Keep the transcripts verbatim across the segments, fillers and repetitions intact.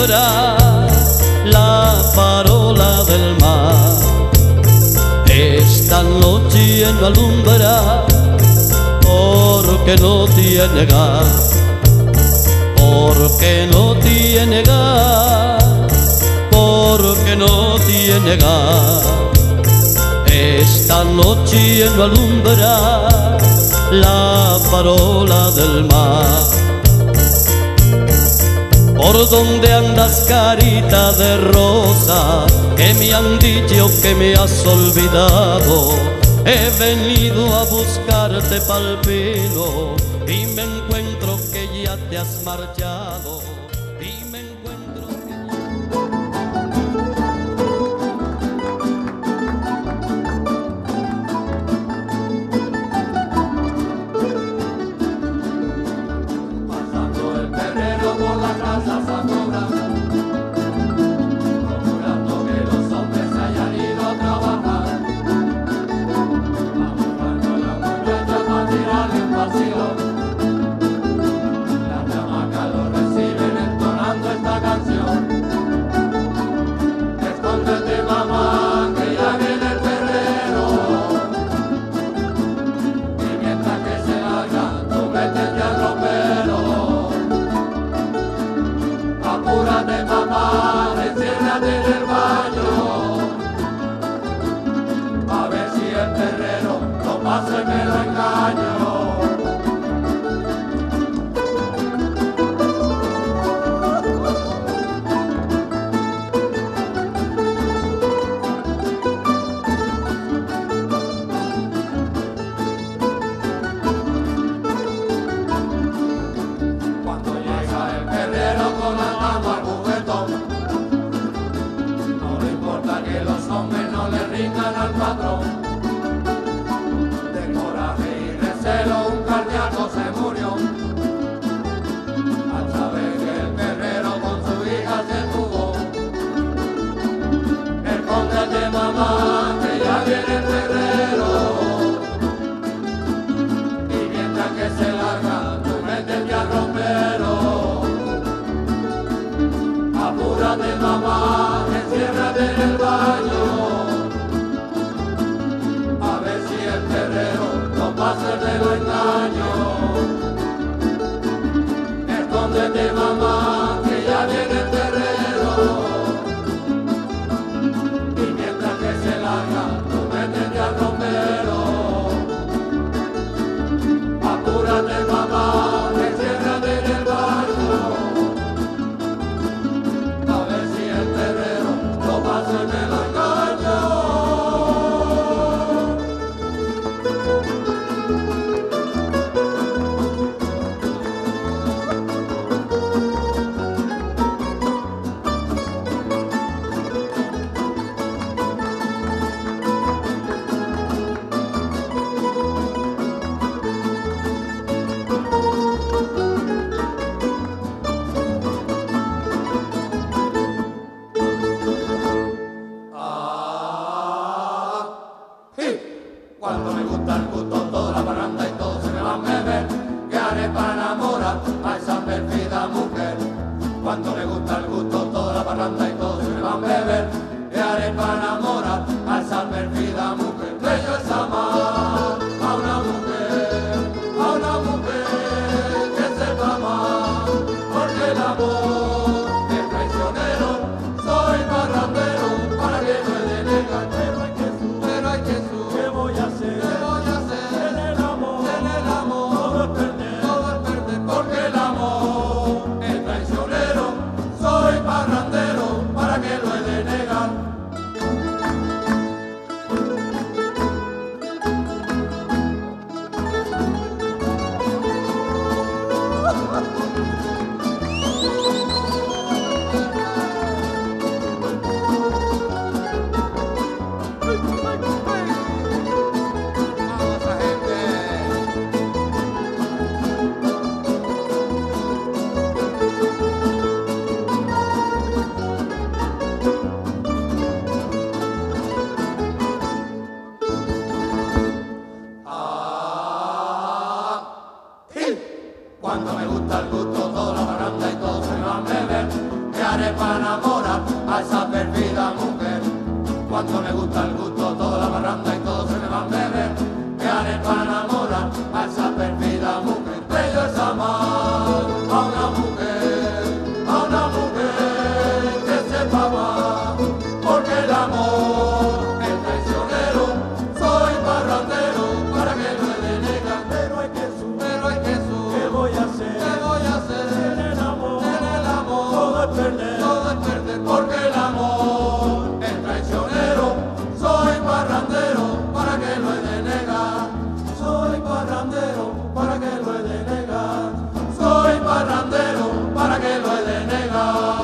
alumbra la farola del mar. Esta noche no alumbra porque no tiene gas, porque no tiene gas, porque no tiene gas. Esta noche no alumbra la farola del mar. ¿Por dónde andas, carita de rosa? Que me han dicho que me has olvidado. He venido a buscarte pa'l pino y me encuentro que ya te has marchado. Y me encuentro que pasando el perrero por la casa Zamora, procurando que los hombres se hayan ido a trabajar, va buscando a la muchacha para tirarle un vacilón. Las chamacas lo reciben entonando esta canción: escóndete, mamá, que ya viene el perrero. Y mientras que se larga, tú métete al ropero. Apúrate, mamá, enciérrate en el baño, a ver si el perrero no pasa y me lo engaño. Cuando llega el perrero con la mano al juguetón, no le importa que los hombres no le rindan al patrón. De coraje y recelo un cardíaco se murió al saber que el perrero con su hija se fugó. Escóndete, mamá, que ya viene el perrero. Y mientras que se larga, tú métete al ropero. Apúrate, mamá, enciérrate en el baño, a ver si el perrero no pasa de lo engaño. Escóndete, mamá, que ya viene el perrero. Y mientras que se larga, tú métete al ropero. Apúrate, mamá, enciérrate en el baño, a ver si el perrero no pasa y me lo engaño. Ah, sí. Cuando me gusta el gusto, toda la parranda y todo se me va a beber. ¿Qué haré para enamorar a esa perfida mujer? Cuando me gusta el gusto, toda la parranda y todo se me va a beber. ¿Qué haré para enamorar a esa perfida mujer? Bello es amar a una mujer, a una mujer que sepa amar, porque el amor es traicionero. Soy parrandero, para que no he de negar, pero hay que su, pero hay que su. ¿Qué voy a hacer? ¿Qué voy a hacer? En el amor, en el amor, todo es perder, todo es perder, porque el amor es traicionero. Soy parrandero, para que lo he de negar. gusto toda la barranda y todos se me van a beber. ¿Qué haré para enamorar a esa perfida mujer? Bello es amar a una mujer, a una mujer que sepa amar, porque el amor es traicionero. Soy parrandero para que no he de negar, pero hay que subir, pero hay que subir. ¿Qué voy a hacer? ¿Qué voy a hacer? En el amor, en el amor, todo es perder, todo es perder, porque el amor es traicionero. Soy parrandero para que lo he de negar, soy parrandero para que lo he de negar, soy parrandero para que lo he de negar.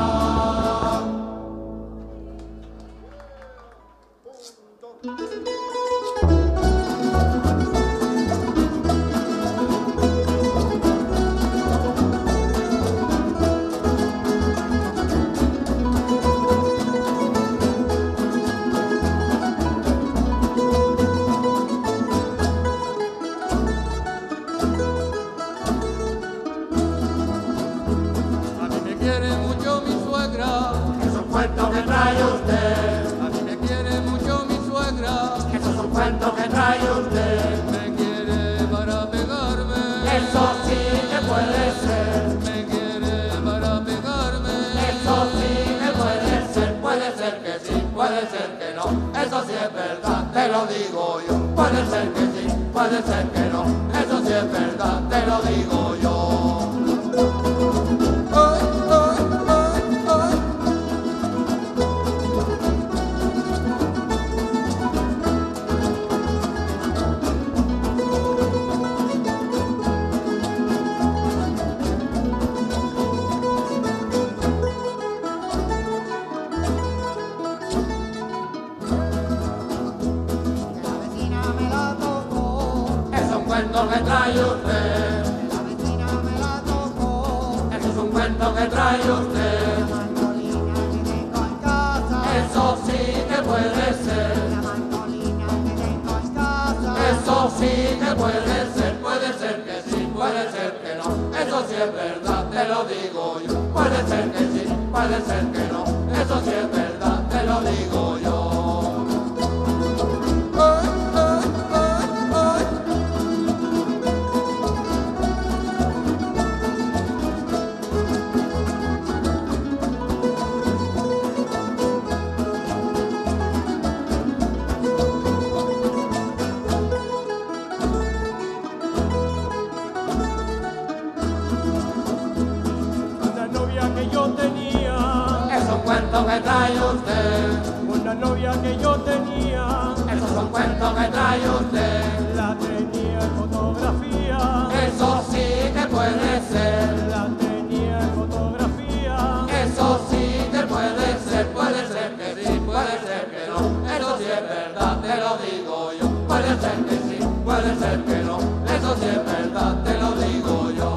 A mí me quiere mucho mi suegra, es un cuento que trae usted. A mí me quiere mucho mi suegra, eso es un cuento que trae usted. Me quiere para pegarme, eso sí que puede ser. Me quiere para pegarme, eso sí que puede ser. Puede ser que sí, puede ser que no, eso sí es verdad, te lo digo yo. Puede ser que sí, puede ser que no, eso sí es verdad, te lo digo yo. Que trae usted, la vecina me la tocó, eso es un cuento que trae usted. la mandolina que tengo en casa, Eso sí que puede ser, la mandolina que tengo en casa, eso sí que puede ser, puede ser que sí, puede ser que no, eso sí es verdad, te lo digo yo. Puede ser que sí, puede ser que no, eso sí es verdad, te lo digo yo. Una novia que yo tenía, Es un cuento que trae usted, una novia que yo tenía, eso es un cuento que trae usted. la tenía en fotografía, Eso sí que puede ser, la tenía en fotografía, eso sí que puede ser, puede ser que sí, puede ser que no, eso sí es verdad, te lo digo yo. Puede ser que sí, puede ser que no, eso sí es verdad, te lo digo yo.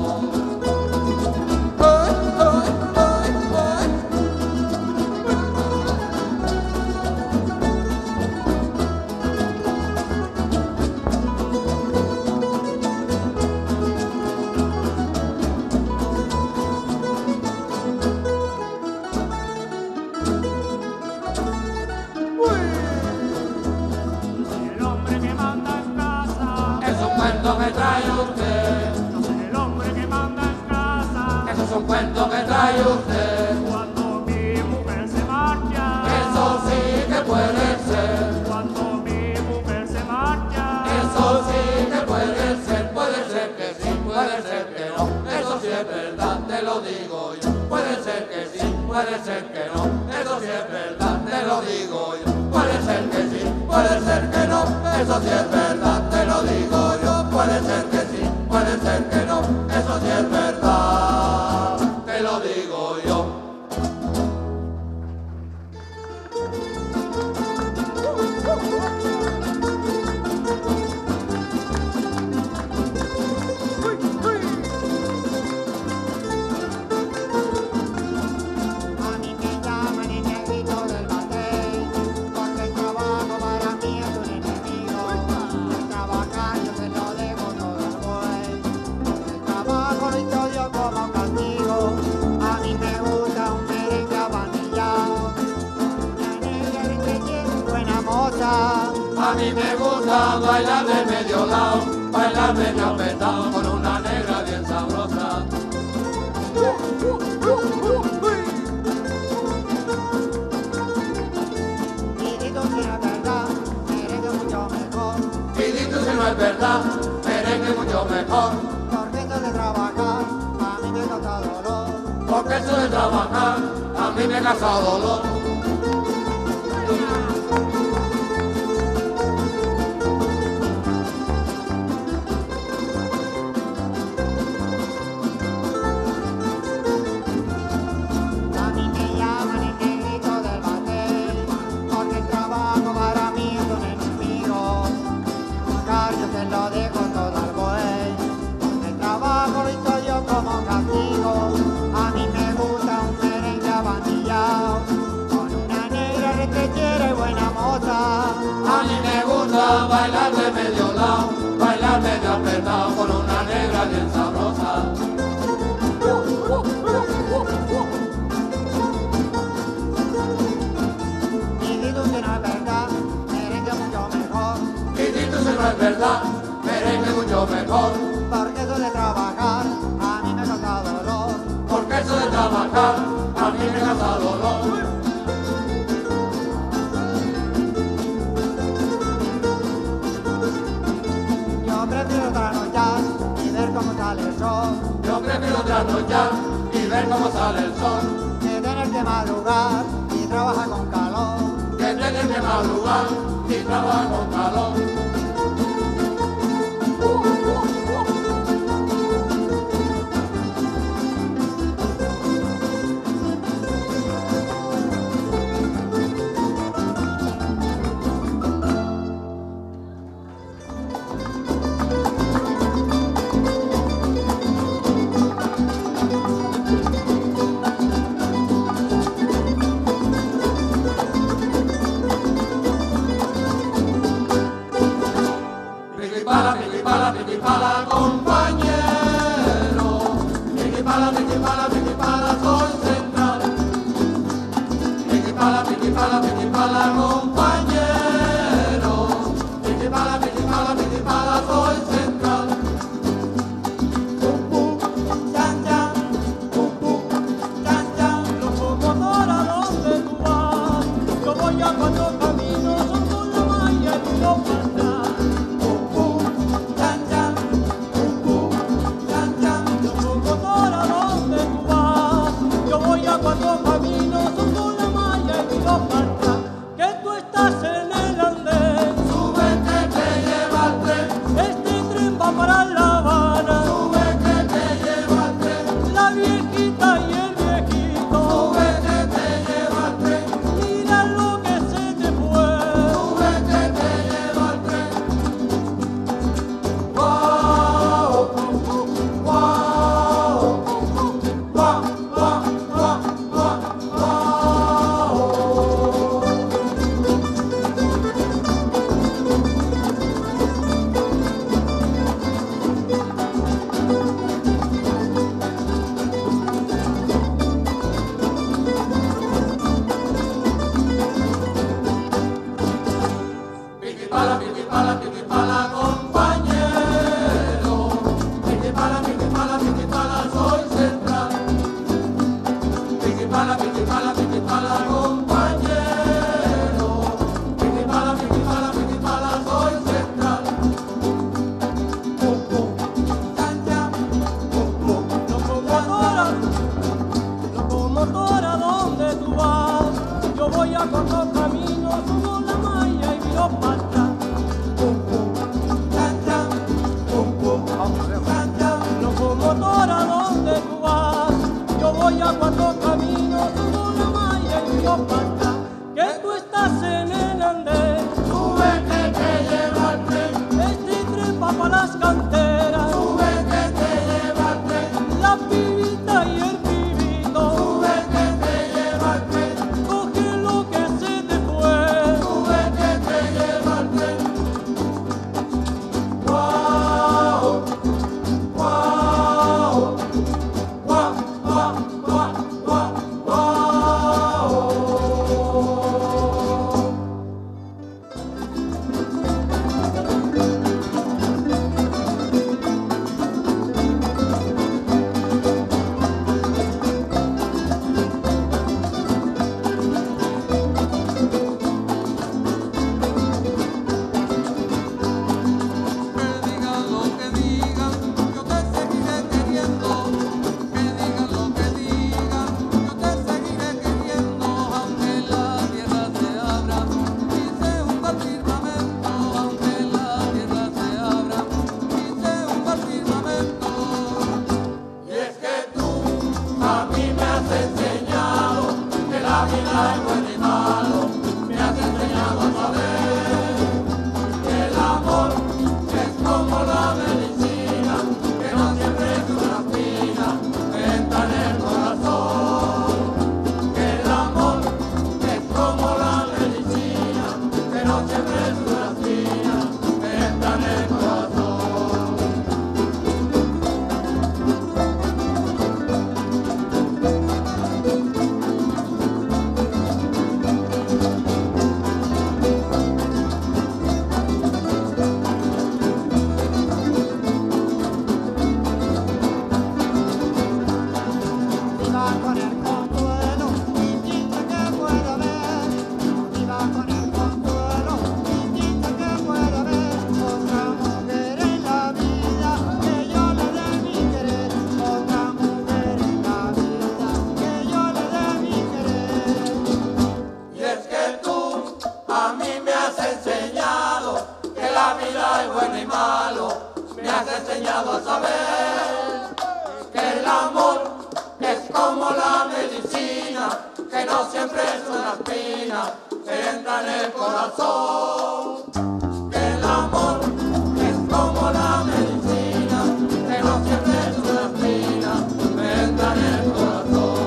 soy el hombre que manda en casa, Es un cuento que trae usted, yo soy el hombre que manda en casa, eso es un cuento que trae usted. cuando mi mujer se marcha, Eso sí que puede ser, cuando mi mujer se marcha, eso sí que puede ser, puede ser que sí, puede ser que no, eso sí es verdad, te lo digo yo. Puede ser que sí, puede ser que no, eso sí es verdad, te lo digo yo. Puede ser que sí, puede ser que no, eso sí es verdad, te lo digo yo. Puede ser que sí, puede ser que no, eso sí es verdad, te lo digo yo. a mí me llaman el negrito del batey, porque el trabajo para mí es un enemigo. A mí me gusta bailar de medio lado, bailar medio apretado con una negra bien sabrosa. Y dito si no es verdad, merengue mucho mejor. Y dito si no es verdad, merengue mucho mejor. Porque eso de trabajar, a mí me causa dolor. Porque eso de trabajar, a mí me causa dolor. A mí me llaman el negrito del batel, porque el trabajo para mí es un enemigo. Cargo que lo dejo todo al buey, el trabajo lo hizo yo como castigo. A mí me gusta un merengue abandillado, con una negra retrechera y buena moza. A mí me gusta bailar de medio lado, bailar medio apretado con una negra bien sabrosa. Y dito que no es verdad, merengue mucho mejor. Y dito si no es verdad, merengue mucho mejor. Porque eso de trabajar, a mí me causa dolor. Porque eso de trabajar, a mí me causa dolor. Yo prefiero trasnochar y ver cómo sale el sol, Yo prefiero trasnochar y ver cómo sale el sol, que tener que madrugar y trabajar con calor. que tener que madrugar y trabajar con calor. Piquipala, piquipala, piquipala, compañero. Piquipala, piquipala, piquipala, soy central. Piquipala, piquipala, piquipala, compañero. Piquipala, piquipala, piquipala, soy central. Pum, pum, chan, chan. Pum, pum, chan, chan. Locomotora, ¿dónde tú vas? Yo voy a cuatro caminos, son con la malla y los pandas. Pum, pum, chan, chan. Pum, pum, chan, chan. Locomotora, ¿dónde tú vas? Yo voy a cuatro caminos, son con la malla y los pandas. Que tú estás en el andén, Sube que te lleva el tren. este tren va para La Habana. Sube que te lleva el tren. La viejita y el viejito, Sube que te lleva el tren. mira lo que se te fue. Sube que te lleva el tren. Guau, guau, guau, guau, guau, guau, guau. Piquipala, piquipala, piquipala, compañero. Piquipala, piquipala, piquipala, soy central. Piquipala, piquipala, piquipala, compañero. Piquipala, piquipala, piquipala, soy central. Pum, pum, chan, chan. Pum, pum, Locomotora, locomotora, ¿dónde tú vas? Yo voy a cuatro caminos, subo la malla y miro para atrás. pum, pum, siempre es una espina que entra en el corazón. Viva con el consuelo, distinta que pueda haber. Viva con el consuelo, distinta que pueda haber. Otra mujer en la vida que yo le dé mi querer. Otra mujer en la vida que yo le dé mi querer. Y es que tú a mí me has enseñado que la vida es buena y malo. Me has enseñado a saber que el amor es como la medicina, que no siempre es una espina que entra en el corazón. Que el amor es como la medicina, que no siempre es una espina que entra en el corazón.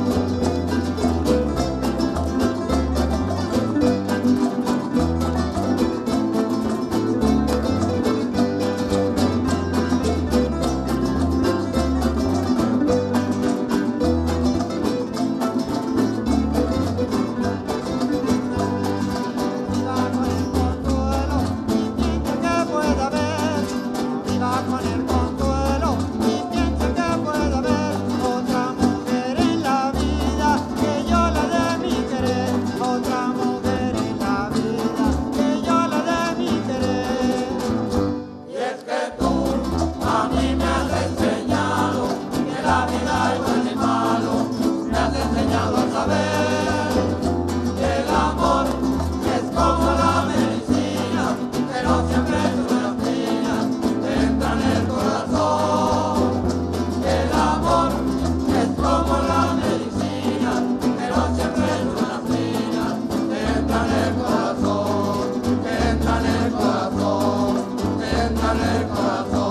Viva con el consuelo, distinta que pueda haber. Viva con el consuelo, distinta que pueda haber. Otra mujer en la vida que yo le dé mi querer. Otra mujer en la vida que yo le dé mi querer. Y es que tú a mí me has enseñado que la vida es bueno y malo. Me has enseñado a saber que el amor es como la medicina, que no siempre es una espina que entra en el corazón. Que el amor es como la medicina, que no siempre es una espina que entra en el corazón, que entra en el corazón, que entra en el corazón.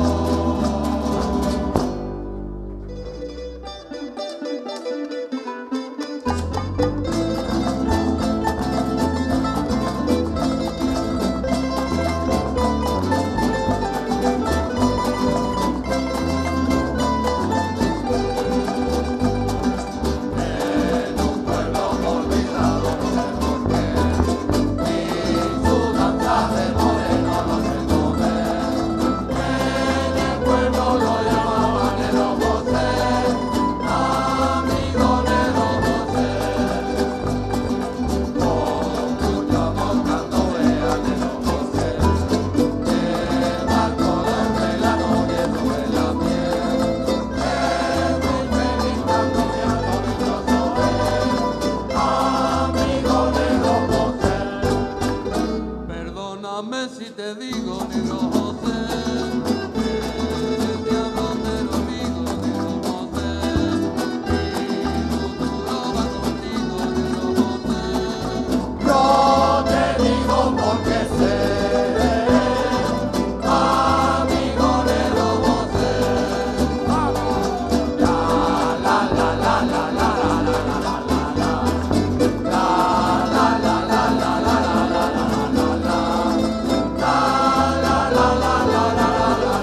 En un pueblo olvidado no sé por qué, ni su danza de moreno no sé comer. En el pueblo lo llamaban Nero José, amigo Nero José. Con mucho amor cuando vea a Nero José, lleva el color de la noche sobre la piel. Es muy feliz cuando me hablo dichoso él, amigo Nero José. Perdóname si te digo Nero José, que te hablo Nero amigo Nero José, mi futuro va contigo Nero José. Yo te digo porque sé, amigo Nero José. La la la la la la la la la la la. La la la la la la la la la la la. La la la la la la la la.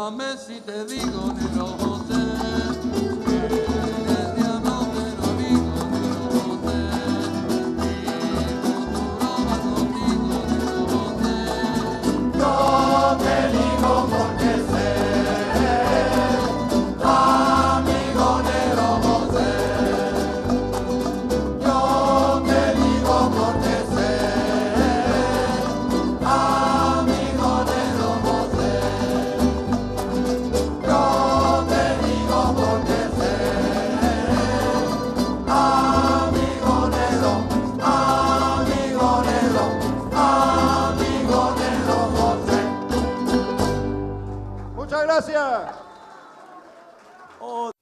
Perdóname si te digo, negro José, que eres de anotero amigo, negro José, mi futuro va contigo, negro José. Yo te digo porque sé, amigo negro José. Yo te digo porque sé, amigo negro José. Yo te digo porque sé, amigo negro, amigo negro, amigo negro José. Muchas gracias.